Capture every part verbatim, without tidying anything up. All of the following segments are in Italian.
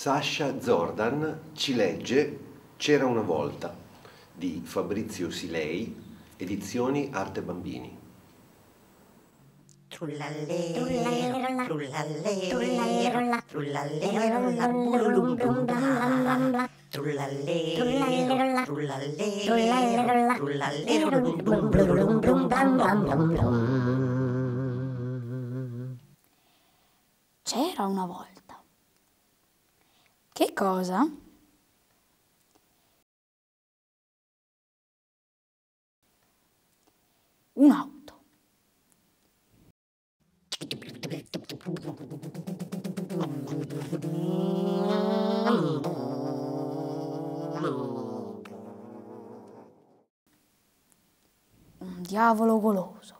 Sasha Zordan ci legge C'era una volta di Fabrizio Silei, Edizioni Artebambini. Trullallè, trullallè, trullallè, trullallè, bululum blum bla, trullallè, trullallè, trullallè, bululum blum bla. C'era una volta. Che cosa? Un'auto. Un diavolo goloso.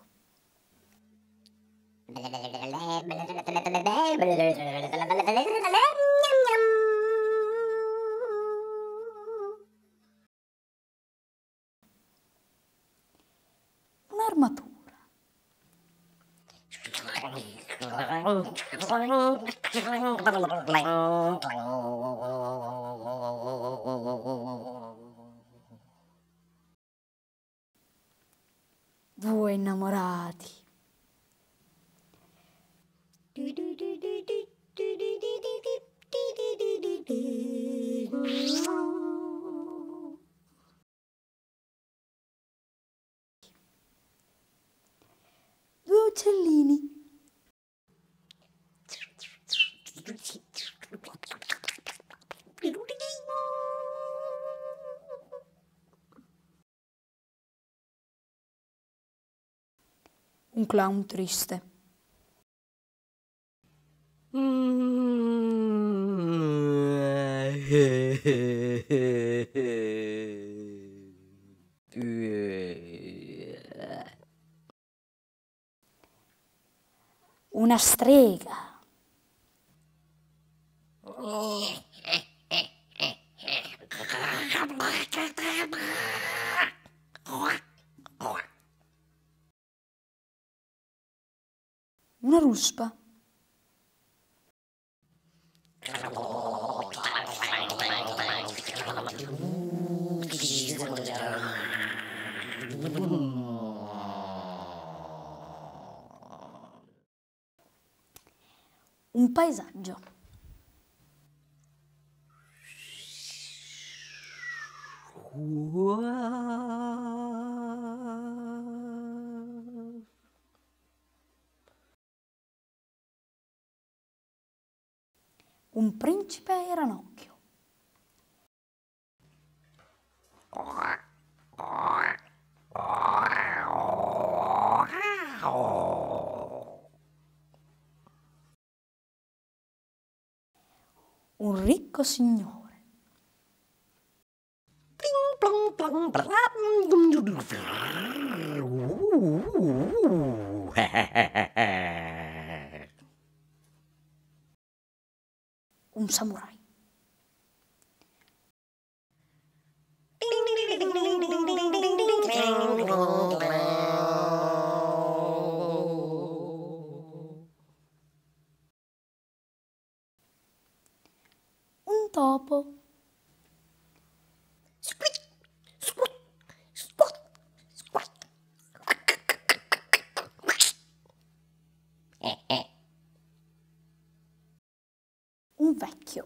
Un'armatura. Due innamorati. Due uccellini. Un clown triste. Una strega. Una ruspa. Un paesaggio. Un principe ranocchio. Un ricco signore. Un samurai. Un topo. Un vecchio.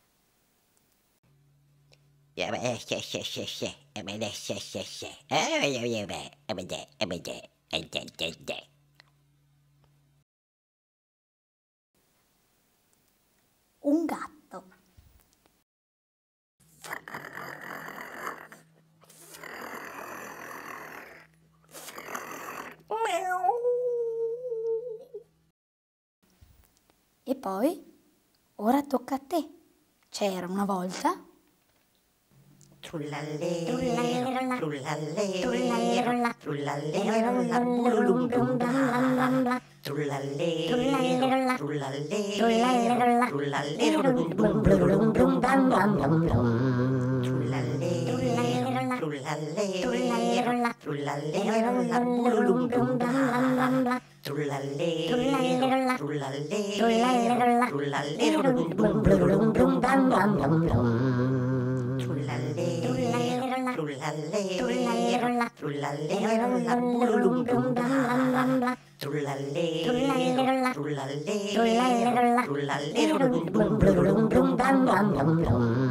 Un gatto. E poi, ora tocca a te. C'era una volta. Trullallè, trullallè, trullallè, trullallè, bululum blum bla, trullallè, trullallè, trullallè, bululum blum bla, trullallè, trullallè, trullallè, bululum blum bla. trullallero, trullallero, trullallero, trullallero, bum bum bum bam bam bam bam. Trullallero, trullallero, trullallero, la bum bum bam bam bam. Trullallero, trullallero, trullallero, trullallero, bum bum bum bam bam bam.